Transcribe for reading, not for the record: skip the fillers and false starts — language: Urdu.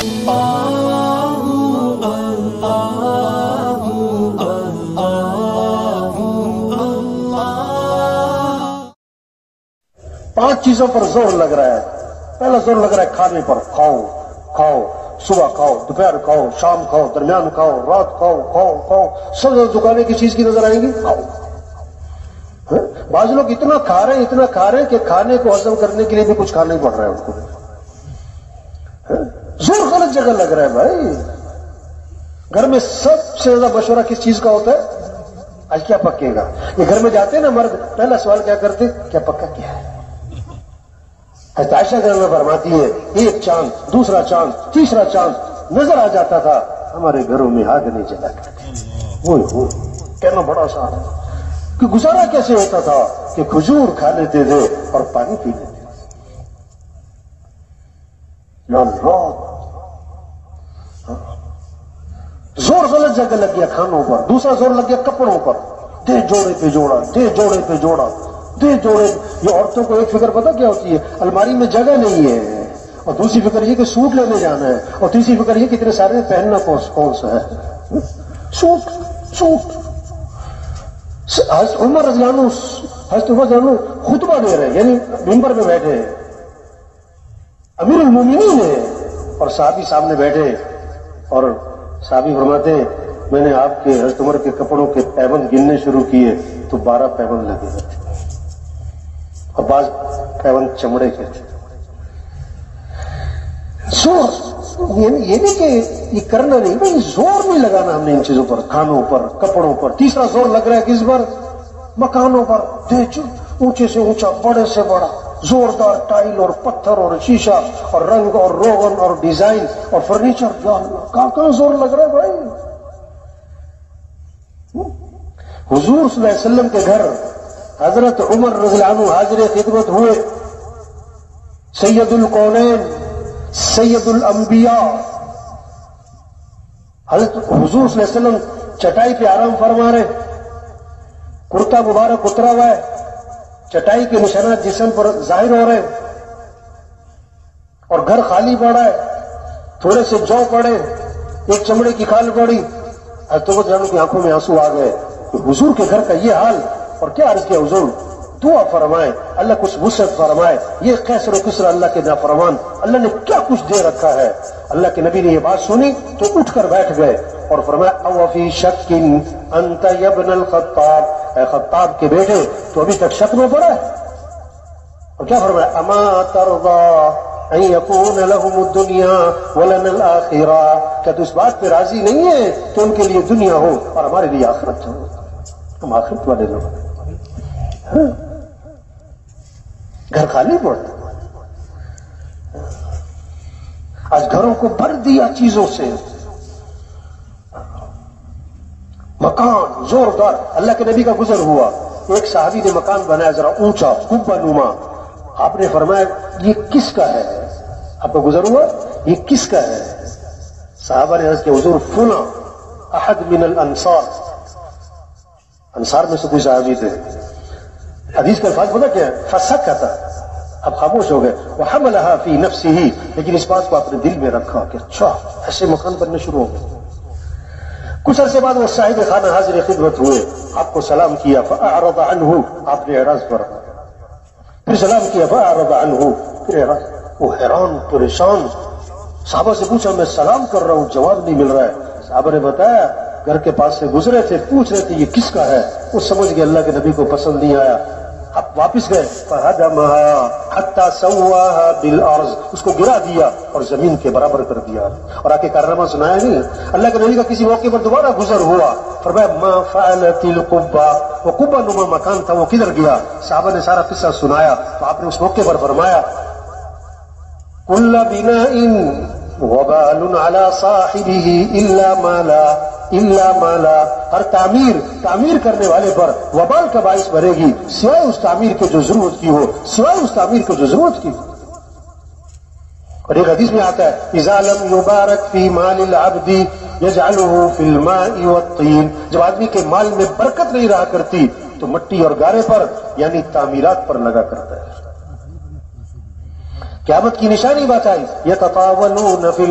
پانچ چیزوں پر زور لگ رہا ہے. پہلا زور لگ رہا ہے کھانے پر. کھاؤ کھاؤ، صبح کھاؤ، دوپہر کھاؤ، شام کھاؤ، درمیان کھاؤ، رات کھاؤ، کھاؤ کھاؤ. سب دکانیں کی چیز کی نظر آئیں گی، کھاؤ. بعض لوگ اتنا کھا رہے ہیں کہ کھانے کو ہضم کرنے کے لیے بھی کچھ کھانا ہی پڑ رہا ہے ان کو. زور غلط جگہ لگ رہا ہے بھائی. گھر میں سب سے زیادہ مشورہ کس چیز کا ہوتا ہے؟ آج کیا پکے گا. یہ گھر میں جاتے ہیں نا مرد، پہلا سوال کیا کرتے؟ کیا پکا کیا ہے. عائشہ گھر میں فرماتی ہے ایک چاند، دوسرا چاند، تیسرا چاند نظر آ جاتا تھا، ہمارے گھروں میں آگ نہیں جلا کرتے. کہنا بڑا آسان ہے کہ گزارا کیسے ہوتا تھا کہ کھجور کھا لیتے تھے اور پانی پی لیتے تھے. زور غلط جگہ لگ گیا کھانوں پر. دوسرا زور لگ گیا کپڑوں پر. دے جوڑے پہ جوڑا، دے جوڑے پہ جوڑا، دے جوڑے. یہ عورتوں کو ایک فکر پتہ کیا ہوتی ہے؟ الماری میں جگہ نہیں ہے. اور دوسری فکر یہ کہ سوٹ لینے جانا ہے. اور تیسری فکر یہ کہ اتنے سارے پہننا کون سا ہے. Suit suit. حضرت عمر رضی اللہ عنہ خطبہ دے رہے ہیں، یعنی ممبر میں بیٹھے ہیں، امیر المومنین ہیں، اور صحابی سامنے بیٹھے. اور صحابی فرماتے ہیں میں نے آپ کے حضرت عمر کے کپڑوں کے پیبند گننے شروع کیے تو 12 پیبند لگے ہوئے تھے، اور بعض پیبند چمڑے کے تھے. زور یہ نہیں کہ یہ کرنا نہیں بھائی، زور نہیں لگانا ہم نے ان چیزوں پر، کھانوں پر، کپڑوں پر. تیسرا زور لگ رہا ہے کس پر؟ مکانوں پر. اونچے سے اونچا، بڑے سے بڑا، زوردار ٹائل اور پتھر اور شیشہ اور رنگ اور روغن اور ڈیزائن اور فرنیچر. کہاں زور لگ رہا ہے بھائی. حضور صلی اللہ علیہ وسلم کے گھر حضرت عمر رضی اللہ عنہ حاضر خدمت ہوئے. سید القونین، سید الانبیاء. حضرت حضور صلی اللہ علیہ وسلم چٹائی پہ آرام فرما رہے، کرتا مبارک اترا ہوا ہے، چٹائی کے نشانات جسم پر ظاہر ہو رہے، اور گھر خالی پڑا ہے. تھوڑے سے جو پڑے، ایک چمڑے کی کھال پڑی. حضرت کی آنکھوں میں آنسو آ گئے کہ حضور کے گھر کا یہ حال. اور کیا عرض کیا حضور؟ دعا فرمائے اللہ کچھ وسعت فرمائے. یہ قیصر و کسرا اللہ کے نافرمان، اللہ نے کیا کچھ دے رکھا ہے. اللہ کے نبی نے یہ بات سنی تو اٹھ کر بیٹھ گئے اور فرمایا او فی شک انت یا ابن الخطاب، اے خطاب کے بیٹے تو ابھی تک شک میں پڑا ہے. اور کیا فرمایا؟ اما ترضى ان يكون لهم الدنيا ولنا الاخرہ. کیا تو اس بات پہ راضی نہیں ہے کہ ان کے لیے دنیا ہو اور ہمارے لیے آخرت ہو؟ ہم آخرت والے لوگ. گھر خالی پڑا. آج گھروں کو بھر دیا چیزوں سے. مکان زوردار. اللہ کے نبی کا گزر ہوا، ایک صحابی نے مکان بنایا ذرا اونچا قبہ نما. آپ نے فرمایا یہ کس کا ہے؟ آپ کا گزر ہوا یہ کس کا ہے؟ صحابہ نے عرض کیا حضور فلاں احد من الانصار. انصار میں سے کوئی صحابی تھے. حدیث کا الفاظ پتہ کیا ہے؟ فسکت. اب خاموش ہو گئے. وحملها فی نفسه، لیکن اس بات کو اپنے دل میں رکھا کہ اچھا ایسے مکان بننے شروع ہو گئے. کچھ عرصے بعد وہ صاحب خانہ حاضر خدمت ہوئے، آپ کو سلام کیا. فاعرض عنہ، آپ نے اعراض پر. پھر سلام کیا. فاعرض عنہ، پھر اعراض. وہ حیران پریشان. صحابہ سے پوچھا میں سلام کر رہا ہوں جواب نہیں مل رہا ہے. صحابہ نے بتایا گھر کے پاس سے گزرے تھے، پوچھ رہے تھے یہ کس کا ہے. وہ سمجھ گئے اللہ کے نبی کو پسند نہیں آیا. اب واپس گئے. فہدمها حتى سواها بالارض، اس کو گرا دیا اور زمین کے برابر کر دیا. اور آ کے کارنامہ سنایا نہیں. اللہ کے نبی کا کسی موقع پر دوبارہ گزر ہوا، فرمایا ما فعلت القبہ. وہ قبہ نما مکان تھا وہ کدھر گیا؟ صحابہ نے سارا قصہ سنایا. تو آپ نے اس موقع پر فرمایا کل بناء وبال على صاحبه الا مالا. ہر تعمیر کرنے والے پر وبال کا باعث بنے گی سوائے اس تعمیر کے جو ضرورت کی ہو، سوائے اس تعمیر کے جو ضرورت کی ہو. اور ایک حدیث میں آتا ہے اذا لم يبارك في مال العبد يجعله في الماء والطين. جب آدمی کے مال میں برکت نہیں رہا کرتی تو مٹی اور گارے پر یعنی تعمیرات پر لگا کرتا ہے. قیامت کی نشانی بتائی یتطاولون فی